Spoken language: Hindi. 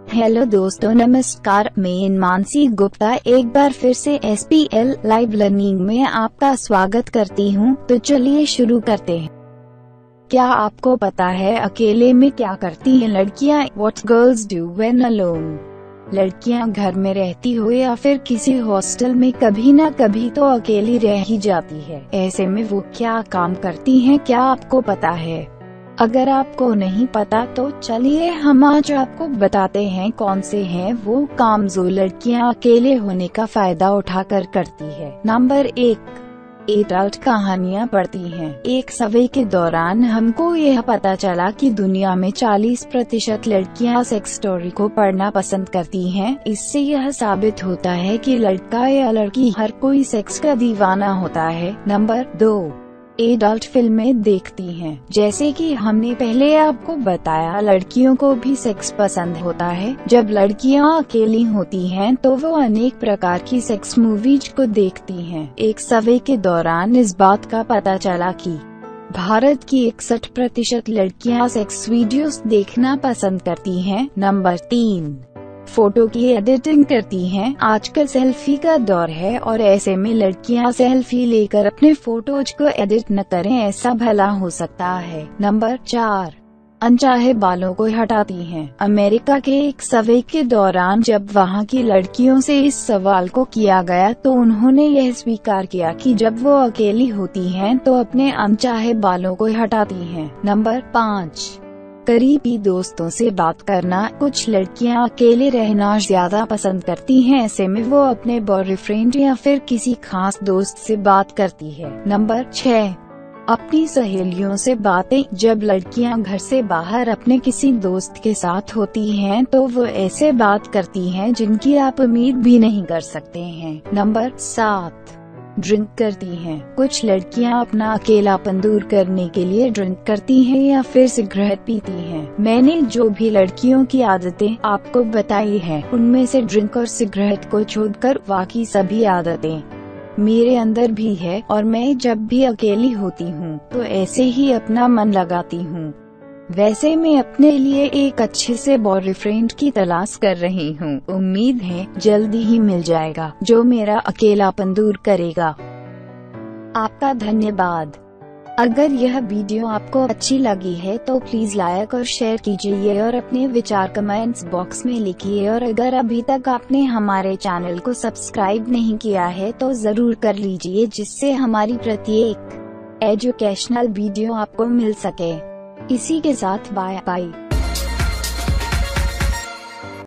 हेलो दोस्तों, नमस्कार। मैं मानसी गुप्ता एक बार फिर से SPL लाइव लर्निंग में आपका स्वागत करती हूं। तो चलिए शुरू करते हैं। क्या आपको पता है अकेले में क्या करती हैं लड़कियां? What girls do when alone? लड़कियां घर में रहती हो या फिर किसी हॉस्टल में कभी न कभी तो अकेली रह ही जाती है। ऐसे में वो क्या काम करती हैं, क्या आपको पता है? अगर आपको नहीं पता तो चलिए हम आज आपको बताते हैं कौन से हैं वो काम जो लड़कियां अकेले होने का फायदा उठाकर करती है। नंबर 1, एडल्ट कहानियां पढ़ती हैं। एक सर्वे के दौरान हमको यह पता चला कि दुनिया में 40% लड़कियां सेक्स स्टोरी को पढ़ना पसंद करती हैं। इससे यह साबित होता है कि लड़का या लड़की हर कोई सेक्स का दीवाना होता है। नंबर 2, एडल्ट फिल्में देखती हैं। जैसे कि हमने पहले आपको बताया, लड़कियों को भी सेक्स पसंद होता है। जब लड़कियां अकेली होती हैं तो वो अनेक प्रकार की सेक्स मूवीज को देखती हैं। एक सर्वे के दौरान इस बात का पता चला कि भारत की 61% लड़कियां सेक्स वीडियोस देखना पसंद करती हैं। नंबर 3, फोटो की एडिटिंग करती हैं। आजकल सेल्फी का दौर है और ऐसे में लड़कियां सेल्फी लेकर अपने फोटोज को एडिट न करें, ऐसा भला हो सकता है। नंबर 4, अनचाहे बालों को हटाती हैं। अमेरिका के एक सर्वे के दौरान जब वहां की लड़कियों से इस सवाल को किया गया तो उन्होंने यह स्वीकार किया कि जब वो अकेली होती हैं तो अपने अनचाहे बालों को हटाती हैं। नंबर 5, करीबी दोस्तों से बात करना। कुछ लड़कियां अकेले रहना ज्यादा पसंद करती हैं। ऐसे में वो अपने बॉयफ्रेंड या फिर किसी खास दोस्त से बात करती है। नंबर 6, अपनी सहेलियों से बातें। जब लड़कियां घर से बाहर अपने किसी दोस्त के साथ होती हैं तो वो ऐसे बात करती हैं जिनकी आप उम्मीद भी नहीं कर सकते हैं। नंबर 7, ड्रिंक करती हैं। कुछ लड़कियां अपना अकेलापन दूर करने के लिए ड्रिंक करती हैं या फिर सिगरेट पीती हैं। मैंने जो भी लड़कियों की आदतें आपको बताई हैं, उनमें से ड्रिंक और सिगरेट को छोड़कर बाकी सभी आदतें मेरे अंदर भी है और मैं जब भी अकेली होती हूँ तो ऐसे ही अपना मन लगाती हूँ। वैसे मैं अपने लिए एक अच्छे से बॉयफ्रेंड की तलाश कर रही हूँ। उम्मीद है जल्दी ही मिल जाएगा जो मेरा अकेलापन दूर करेगा। आपका धन्यवाद। अगर यह वीडियो आपको अच्छी लगी है तो प्लीज लाइक और शेयर कीजिए और अपने विचार कमेंट्स बॉक्स में लिखिए। और अगर अभी तक आपने हमारे चैनल को सब्सक्राइब नहीं किया है तो जरूर कर लीजिए, जिससे हमारी प्रत्येक एजुकेशनल वीडियो आपको मिल सके। इसी के साथ बाय बाय।